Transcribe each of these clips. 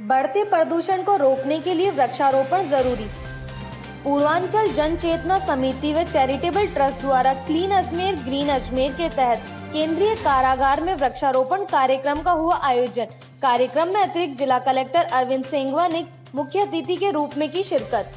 बढ़ते प्रदूषण को रोकने के लिए वृक्षारोपण जरूरी। पूर्वांचल जन चेतना समिति व चैरिटेबल ट्रस्ट द्वारा क्लीन अजमेर ग्रीन अजमेर के तहत केंद्रीय कारागार में वृक्षारोपण कार्यक्रम का हुआ आयोजन। कार्यक्रम में अतिरिक्त जिला कलेक्टर अरविंद सेंगवा ने मुख्य अतिथि के रूप में की शिरकत।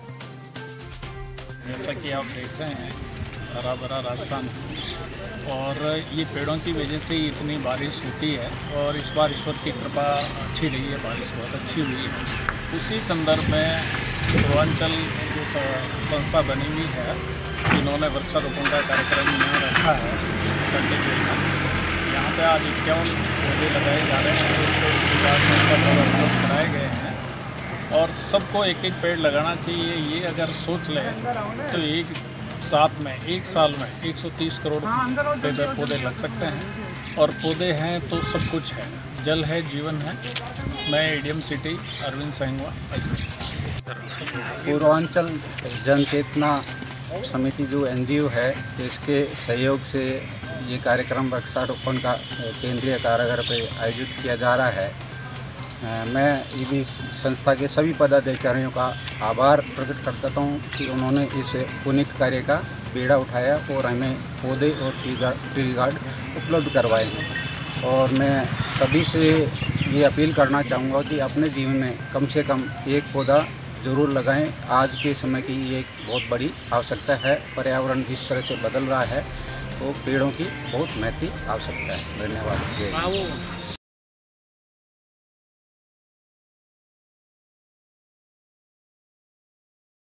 जैसा कि आप देख रहे हैं, हरा भरा राजस्थान और ये पेड़ों की वजह से इतनी बारिश होती है और इस बार ईश्वर की कृपा अच्छी रही है, बारिश बहुत अच्छी हुई है। उसी संदर्भ में पूर्वांचल जो संस्था बनी हुई है, जिन्होंने वृक्षारोपण का कार्यक्रम यहाँ रखा है करने के लिए, यहाँ पे आज 51 पौधे लगाए जा रहे हैं, उसको उपलब्ध कराए गए हैं और सबको एक एक पेड़ लगाना चाहिए। ये अगर सोच लें तो एक साल में 130 करोड़ पौधे लग सकते हैं और पौधे हैं तो सब कुछ है, जल है जीवन है। मैं एडीएम सिटी अरविंद सेंगवा। पूर्वांचल जन चेतना समिति जो एनजीओ है, इसके सहयोग से ये कार्यक्रम वृक्षारोपण का केंद्रीय कारागार पे आयोजित किया जा रहा है। मैं ईडी संस्था के सभी पदाधिकारियों का आभार प्रकट करता हूँ कि उन्होंने इस पुनीत कार्य का बीड़ा उठाया और हमें पौधे और ट्री गार्ड उपलब्ध करवाए हैं। और मैं सभी से ये अपील करना चाहूँगा कि अपने जीवन में कम से कम एक पौधा ज़रूर लगाएं। आज के समय की ये एक बहुत बड़ी आवश्यकता है। पर्यावरण जिस तरह से बदल रहा है तो पेड़ों की बहुत महत्वपूर्ण आवश्यकता है। धन्यवाद।